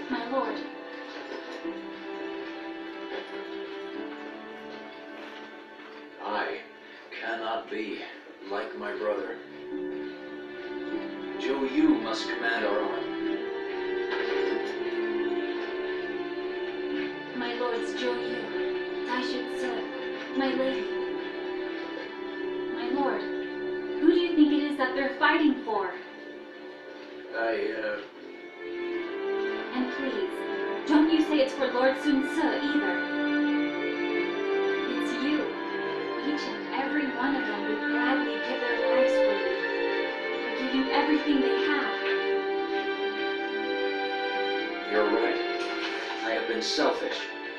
My lord. I cannot be like my brother. Zhou Yu must command our army. My lords Zhou Yu, Taishu Ce, my lady. My lord, who do you think it is that they're fighting for? And please, don't you say it's for Lord Sun Ce either. It's you. Each and every one of them would gladly give their lives for you. They're giving everything they have. You're right. I have been selfish.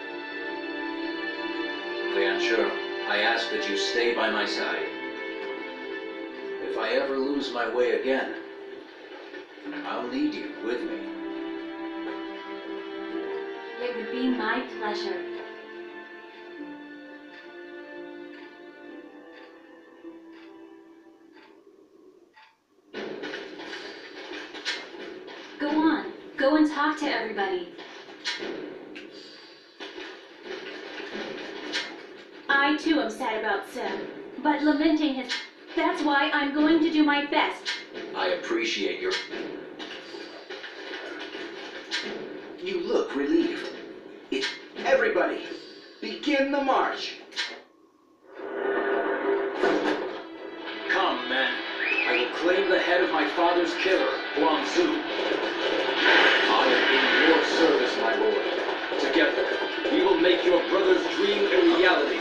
Lian Shi, I ask that you stay by my side. If I ever lose my way again, I'll need you with me. It would be my pleasure. Go on. Go and talk to everybody. I too am sad about Sim, but lamenting his... That's why I'm going to do my best. I appreciate your... You look relieved. Everybody, begin the march. Come, men. I will claim the head of my father's killer, Huang Zu. I am in your service, my lord. Together, we will make your brother's dream a reality.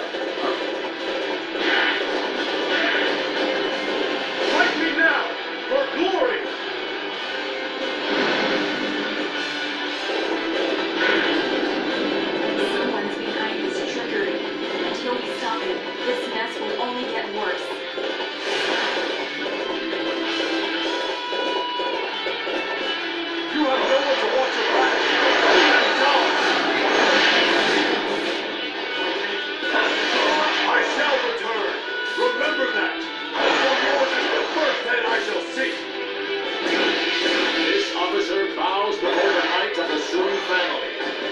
Fight me now, for glory! Someone's behind this trickery. Until we stop it, this mess will only get worse. You have no one to watch your back! I shall return! Remember that! For yours is the first head I shall see! This officer bows before the might of the Sun family.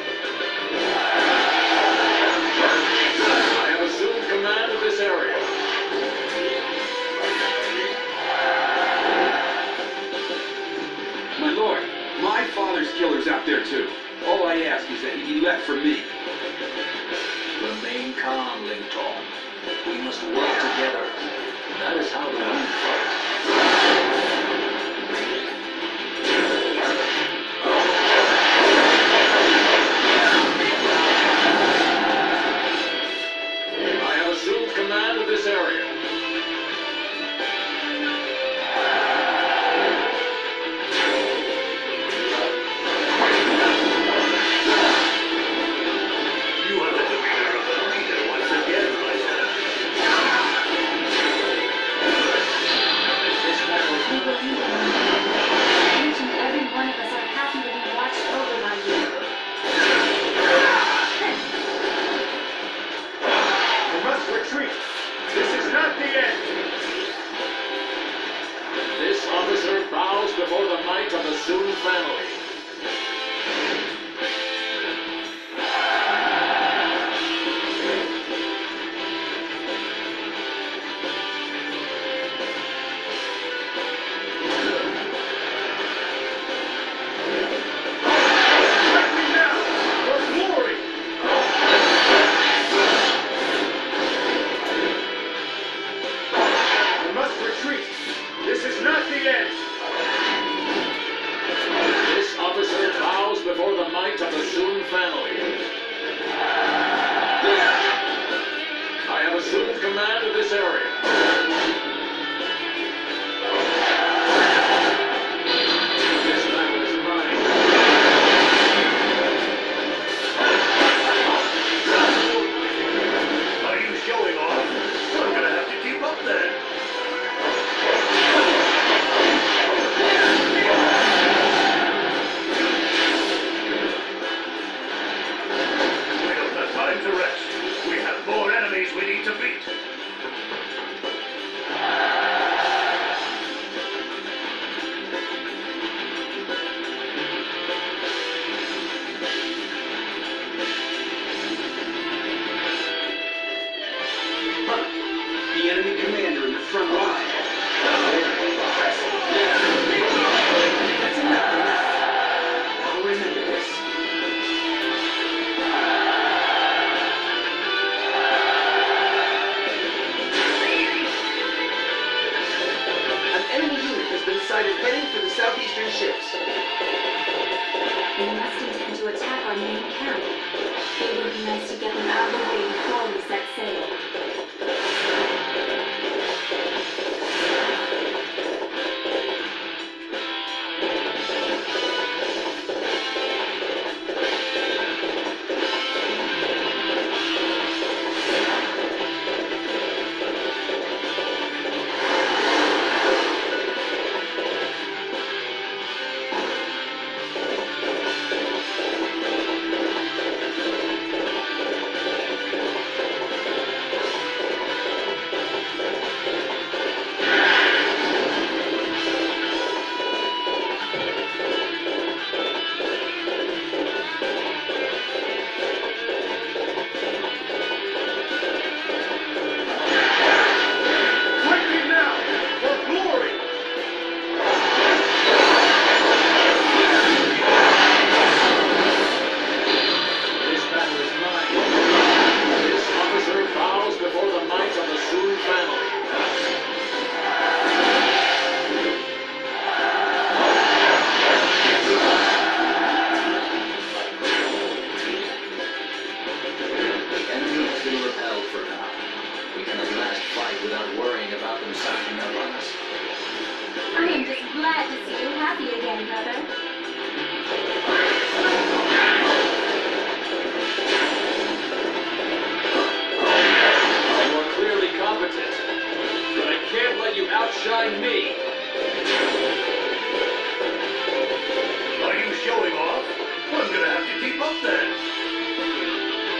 I have assumed command of this area. My lord, my father's killer's out there too. All I ask is that he be left for me. Remain calm, Ling Tong. We must work together. That is how the Wu fight. I have assumed command of this area. You are the demeanor of the leader once again, my son. This battle We believe in you. Each and every one of us are happy to be watched over by you. You must retreat! This is not the end! This officer bows before the might of the Sun family. Fight me now, for glory! You must retreat! This is not the end! This officer bows before the might of the Sun family. I have assumed command of this area. This battle is mine. Are you showing off? I'm gonna have to keep up then. We don't have time to rest. We have more enemies we need to beat. attack our main camp. It would be nice to get them out of the way before we set sail. Quickly now, for glory! This battle is mine. This officer bows before the might of the Sun family. The enemy has been repelled for now. We can at last fight without worrying about them sacking up on us. I am just glad to see you happy again, brother. You are clearly competent, but I can't let you outshine me. Are you showing off? I'm gonna have to keep up then.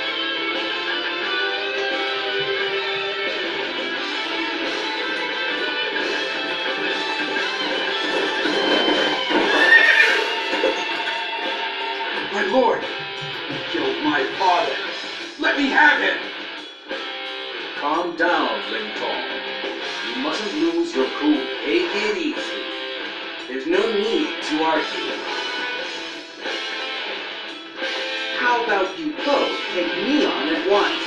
My lord, he killed my father. Let me have him. Calm down, Ling Tong. You mustn't lose your cool. Take it easy. There's no need to argue. How about you both take me on at once?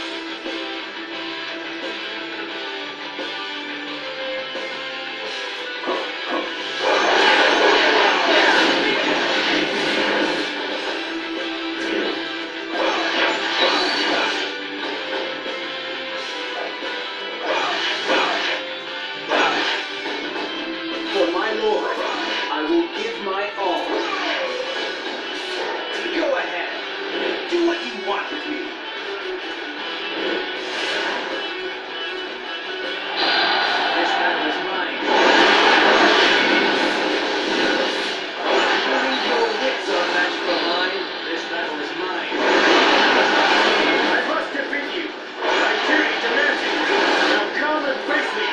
For my lord, I will give my all. Go ahead. Do what you want with me. This battle is mine. I believe your wits are matched for mine. This battle is mine. I must defeat you. My duty demands it. Now come and face me.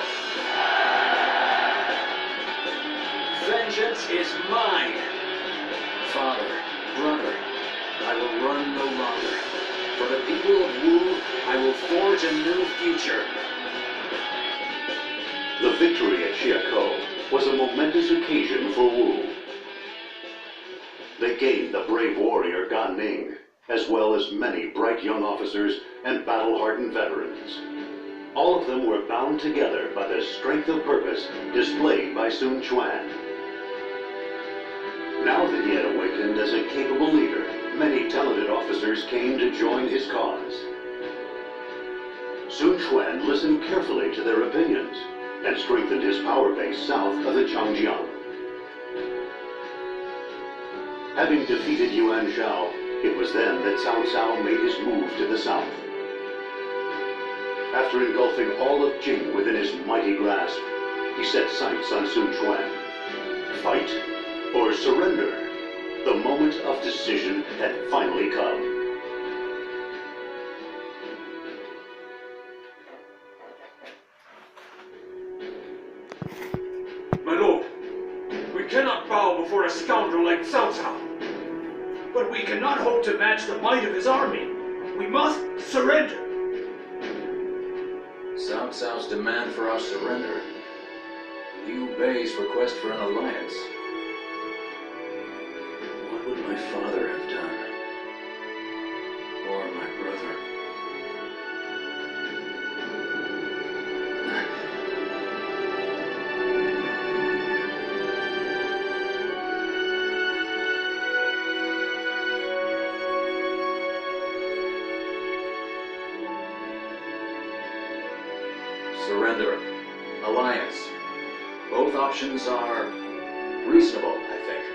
Vengeance is mine. Father, brother, I will run no longer. For the people of Wu, I will forge a new future. The victory at Chiakou was a momentous occasion for Wu. They gained the brave warrior Gan Ning, as well as many bright young officers and battle-hardened veterans. All of them were bound together by the strength of purpose displayed by Sun Quan. Now that he had awakened as a capable leader, many talented officers came to join his cause. Sun Quan listened carefully to their opinions and strengthened his power base south of the Changjiang. Having defeated Yuan Shao, it was then that Cao Cao made his move to the south. After engulfing all of Jing within his mighty grasp, he set sights on Sun Quan. Fight or surrender? The moment of decision had finally come. My lord, we cannot bow before a scoundrel like Cao Cao. But we cannot hope to match the might of his army. We must surrender. Cao Cao's demand for our surrender. Liu Bei's request for an alliance. What would my father have done? Or my brother? surrender, alliance. Both options are reasonable, I think.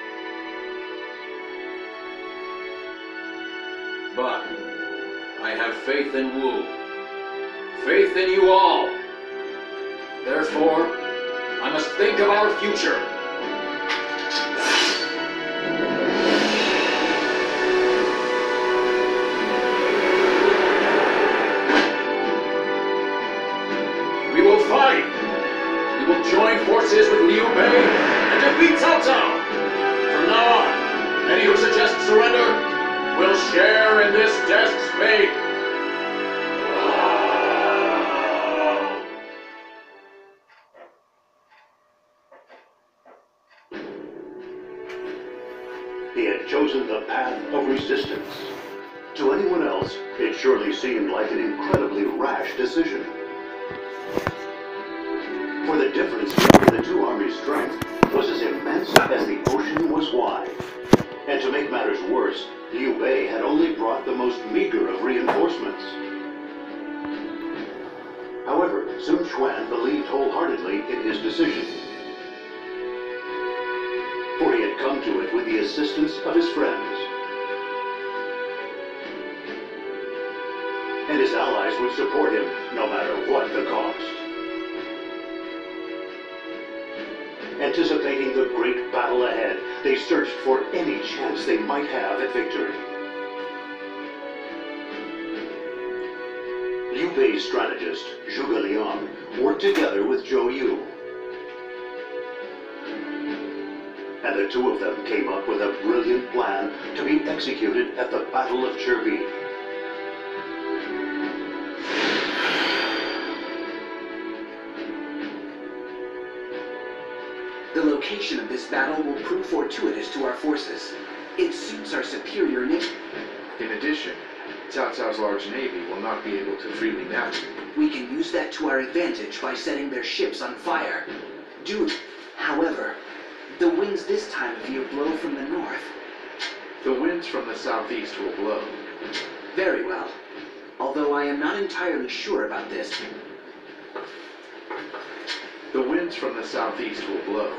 But I have faith in Wu. Faith in you all. Therefore, I must think of our future. We will fight. We will join forces with Liu Bei and defeat Cao Cao. From now on, any who suggest surrender will share in this desk's fate. He had chosen the path of resistance. To anyone else, it surely seemed like an incredibly rash decision. For the difference between the two armies' strength was as immense as the ocean was wide. And to make matters worse, Liu Bei had only brought the most meager of reinforcements. However, Sun Quan believed wholeheartedly in his decision. For he had come to it with the assistance of his friends. And his allies would support him no matter what the cost. Anticipating the great battle ahead, they searched for any chance they might have at victory. Liu Bei's strategist, Zhuge Liang, worked together with Zhou Yu. And the two of them came up with a brilliant plan to be executed at the Battle of Cherbi. The location of this battle will prove fortuitous to our forces. It suits our superior navy. In addition, Cao Cao's large navy will not be able to freely navigate. We can use that to our advantage by setting their ships on fire. However, the winds this time of year blow from the north. The winds from the southeast will blow. Very well. Although I am not entirely sure about this. The winds from the southeast will blow.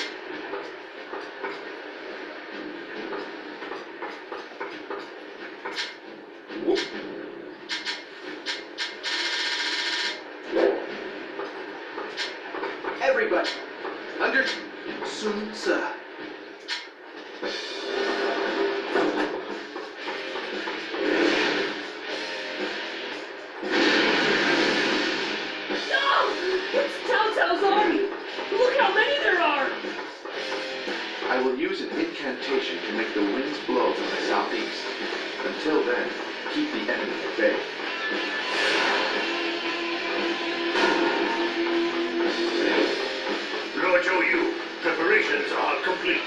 Everybody, under Sun Tzu. I will use an incantation to make the winds blow from the southeast. Until then, keep the enemy at bay. Lord Zhou Yu, preparations are complete.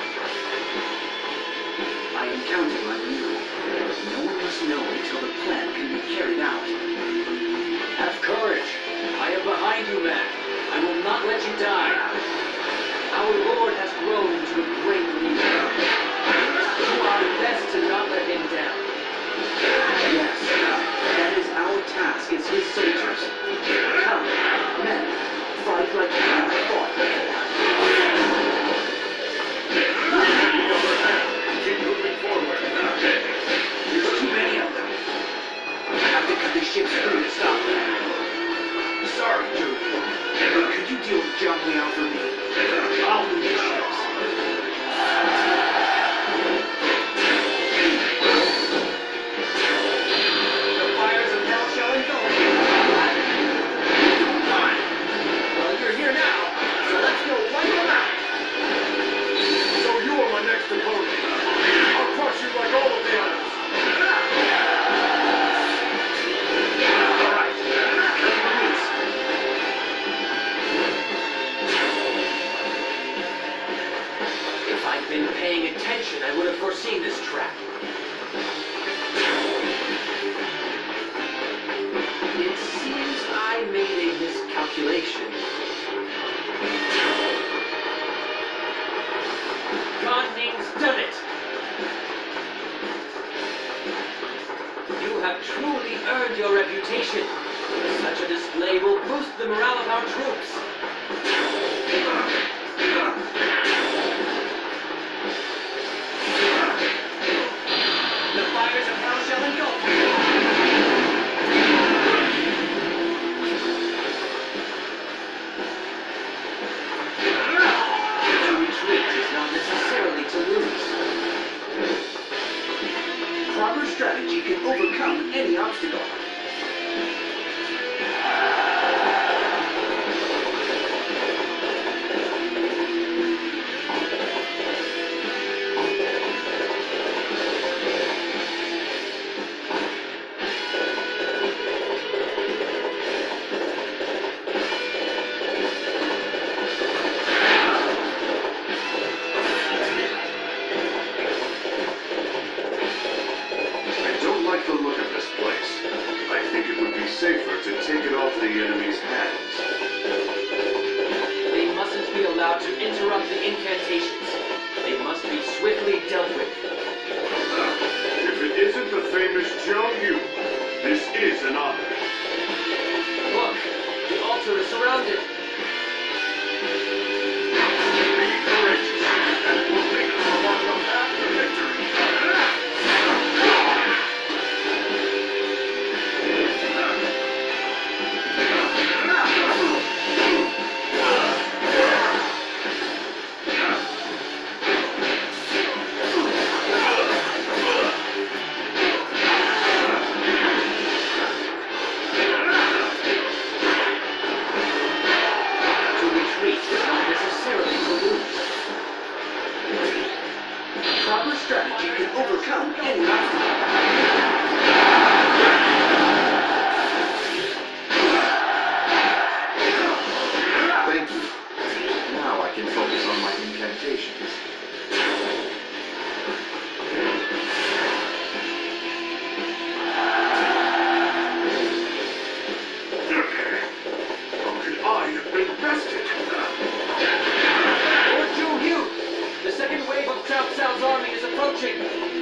I am counting on you. No one must know until the plan can be carried out. Have courage. I am behind you, man. I will not let you die. Our Lord has grown into a great leader. We must do our best to not let him down. Yes, that is our task as his soldiers. Come, men, fight like you never fought before. Keep moving forward. There's too many of them. I have to cut the ships through to stop them. Sorry, Zhou. Could you deal with Zhang Liao for me? I'll move the ships. The fires of hell shall engulf you. Fine. Well, you're here now, so let's go wipe them out. So you are my next opponent. I'll crush you like all of the others. All right. Let's release. If I'd been paying attention, I would have foreseen this trap. It seems I made a miscalculation. Gan Ning's done it! You have truly earned your reputation. Such a display will boost the morale of our troops. The fires of hell shall engulf you. To retreat is not necessarily to lose. Proper strategy can overcome any obstacle. I don't like the look of this place. I think it would be safer to take it off the enemy's hands. They mustn't be allowed to interrupt the incantations. They must be swiftly dealt with. If it isn't the famous Zhang Yu, this is an honor. Look, the altar is surrounded. Be courageous, and we'll make it along the path to victory. To retreat is not necessarily to lose. Proper strategy can overcome any obstacle. Thank you. Now I can focus on my incantations. How could I have been bested? Lord Zhu Yu! The second wave of Cao Cao's army is approaching.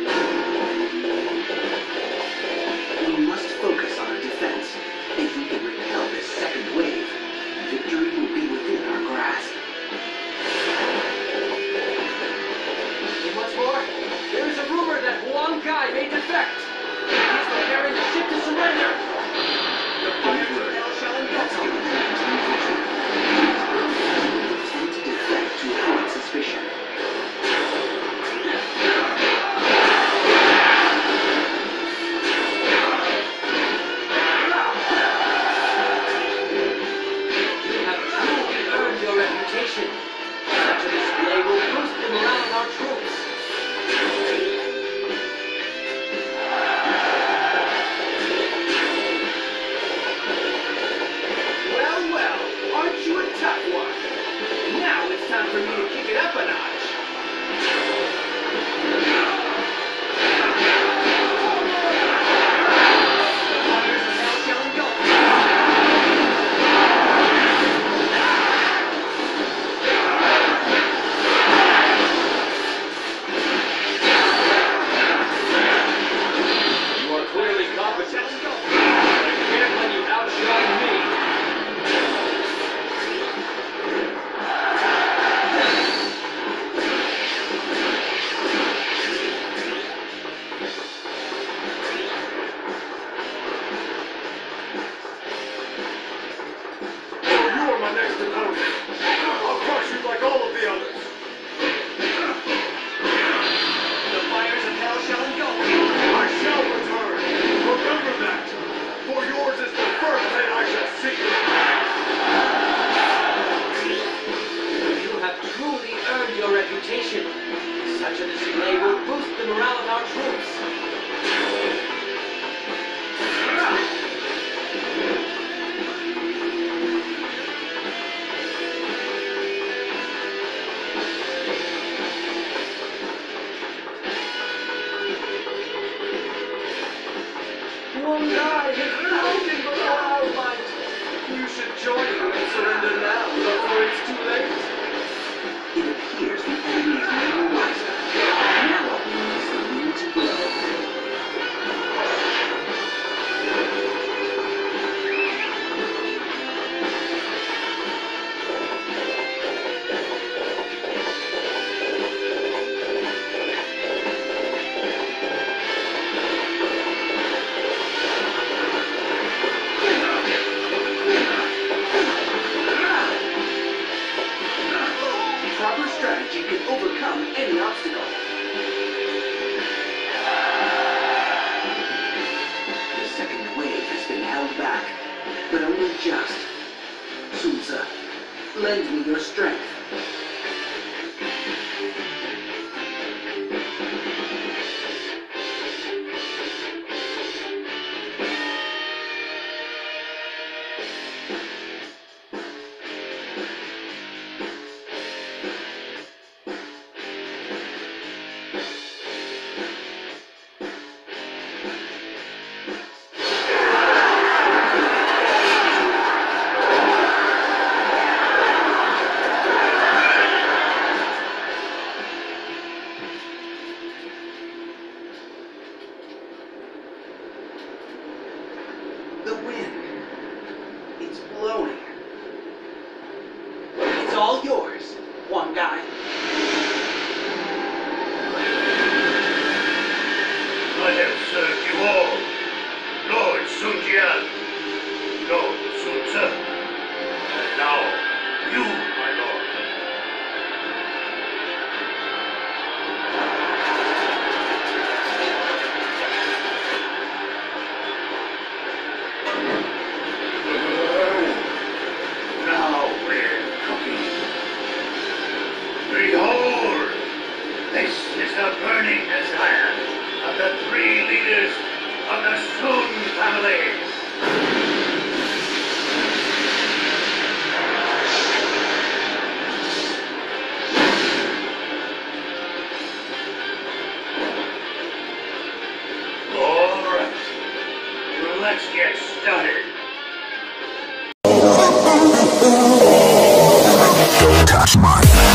We must focus on our defense. If we can repel this second wave, victory will be within our grasp. And what's more, there is a rumor that Huang Gai may defect. He is preparing the ship to surrender. The fires of hell shall engulf you. Tend to defect to avoid suspicion. You have truly earned your reputation. Such a display will boost the morale of our troops. Well, well, aren't you a tough one? Now it's time for me to kick it up a notch. The fires of hell shall engulf you. You are clearly competent. I can't let you outshine me. So you are my next opponent. I'll crush you like all of the others. The fires of hell shall engulf you. I shall return. Remember that. For yours is the first thing I shall see. You have truly earned your reputation. Such a display will boost the morale of our troops. One guy has broken before our might. You should join him and surrender now before it's too late. It appears the enemy is never wiser. Now all we need is the wind to blow. let's get started. Don't touch my